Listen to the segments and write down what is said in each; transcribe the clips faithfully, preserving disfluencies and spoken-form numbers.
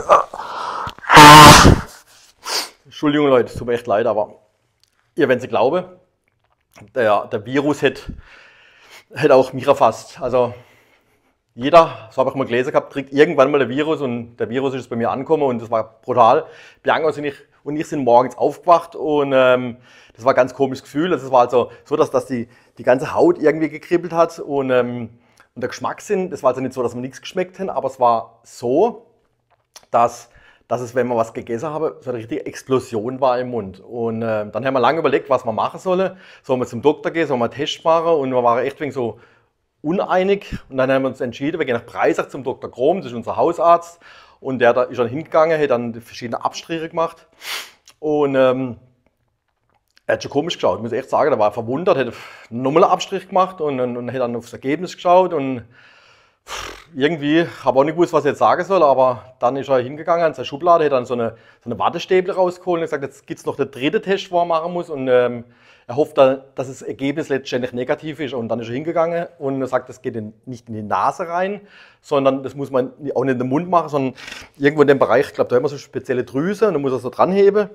Entschuldigung Leute, es tut mir echt leid, aber ihr, wenn Sie glauben, der, der Virus hätte, hätte auch mich erfasst. Also jeder, so habe ich mal gelesen gehabt, kriegt irgendwann mal ein Virus und der Virus ist bei mir angekommen und das war brutal. Bianca und ich, und ich sind morgens aufgewacht und ähm, das war ein ganz komisches Gefühl. Es war also so, dass, dass die, die ganze Haut irgendwie gekribbelt hat und, ähm, und der Geschmackssinn, das war also nicht so, dass wir nichts geschmeckt haben, aber es war so, dass, dass es, wenn wir was gegessen haben, so eine richtige Explosion war im Mund. Und äh, dann haben wir lange überlegt, was wir machen sollen. Sollen wir zum Doktor gehen, sollen wir einen Test machen? Und wir waren echt wegen so uneinig. Und dann haben wir uns entschieden, wir gehen nach Breisach zum Doktor Krom, das ist unser Hausarzt. Und der da ist dann hingegangen, hat dann verschiedene Abstriche gemacht. Und ähm, er hat schon komisch geschaut, muss ich echt sagen. Er war verwundert, hat nochmal einen Abstrich gemacht und, und, und hat dann aufs Ergebnis geschaut. Und irgendwie habe ich auch nicht gewusst, was ich jetzt sagen soll, aber dann ist er hingegangen an seine Schublade, hat dann so eine, so eine Wattestäbe rausgeholt und gesagt, jetzt gibt es noch den dritten Test, den er machen muss. Und ähm, er hofft, dann, dass das Ergebnis letztendlich negativ ist. Und dann ist er hingegangen und er sagt, das geht in, nicht in die Nase rein, sondern das muss man auch nicht in den Mund machen, sondern irgendwo in dem Bereich, ich glaube, da haben wir so eine spezielle Drüse und da muss er so dranheben.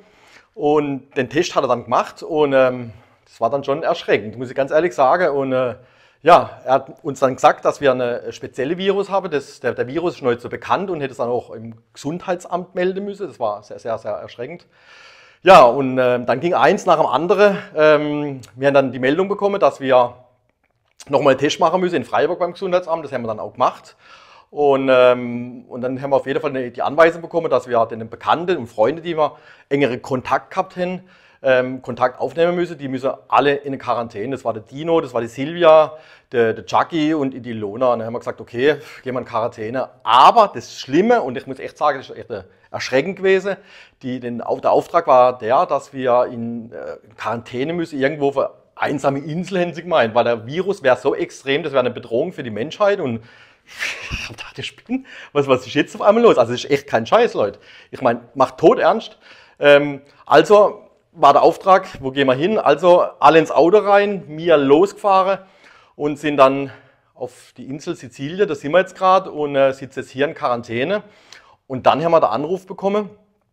Und den Test hat er dann gemacht und ähm, das war dann schon erschreckend, muss ich ganz ehrlich sagen. Und äh, ja, er hat uns dann gesagt, dass wir eine spezielle Virus haben. Das, der, der Virus ist noch nicht so bekannt und hätte es dann auch im Gesundheitsamt melden müssen. Das war sehr, sehr, sehr erschreckend. Ja, und äh, dann ging eins nach dem anderen. Ähm, wir haben dann die Meldung bekommen, dass wir nochmal einen Test machen müssen in Freiburg beim Gesundheitsamt. Das haben wir dann auch gemacht. Und, ähm, und dann haben wir auf jeden Fall die Anweisung bekommen, dass wir den Bekannten und Freunde, die wir engeren Kontakt gehabt haben, ähm, Kontakt aufnehmen müssen. Die müssen alle in eine Quarantäne. Das war der Dino, das war die Silvia, der, der Chucky und die Ilona. Und dann haben wir gesagt, okay, gehen wir in Quarantäne. Aber das Schlimme, und ich muss echt sagen, das ist echt erschreckend gewesen, die, den, der Auftrag war der, dass wir in, äh, in Quarantäne müssen, irgendwo auf eine einsame Insel, haben sie gemeint, weil der Virus wäre so extrem, das wäre eine Bedrohung für die Menschheit. Und ich dachte, ich spinne, was, was ist jetzt auf einmal los? Also das ist echt kein Scheiß, Leute. Ich meine, macht todernst. Ähm, also war der Auftrag, wo gehen wir hin? Also alle ins Auto rein, mir losgefahren und sind dann auf die Insel Sizilien, da sind wir jetzt gerade und äh, sitzen jetzt hier in Quarantäne. Und dann haben wir den Anruf bekommen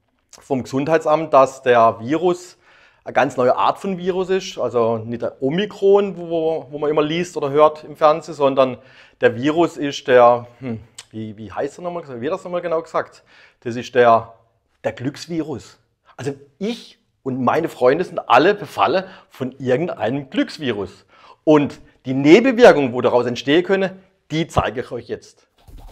vom Gesundheitsamt, dass der Virus eine ganz neue Art von Virus ist, also nicht der Omikron, wo, wo man immer liest oder hört im Fernsehen, sondern der Virus ist der, hm, wie, wie heißt er nochmal, wie wird das nochmal genau gesagt? Das ist der, der Glücksvirus. Also ich und meine Freunde sind alle befallen von irgendeinem Glücksvirus. Und die Nebenwirkungen, wo daraus entstehen können, die zeige ich euch jetzt.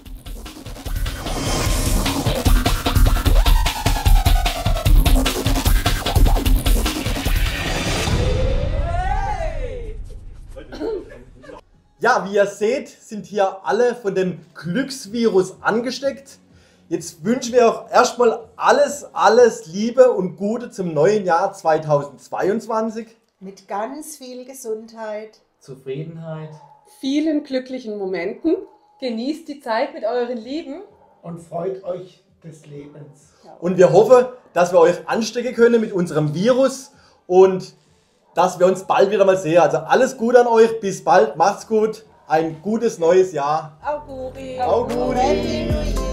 Ja, wie ihr seht, sind hier alle von dem Glücksvirus angesteckt. Jetzt wünschen wir auch erstmal alles, alles Liebe und Gute zum neuen Jahr zweitausendzweiundzwanzig. Mit ganz viel Gesundheit, Zufriedenheit, vielen glücklichen Momenten. Genießt die Zeit mit euren Lieben und freut euch des Lebens. Und wir hoffen, dass wir euch anstecken können mit unserem Virus und dass wir uns bald wieder mal sehen. Also alles Gute an euch, bis bald, macht's gut, ein gutes neues Jahr. Auguri. Auguri. Auguri.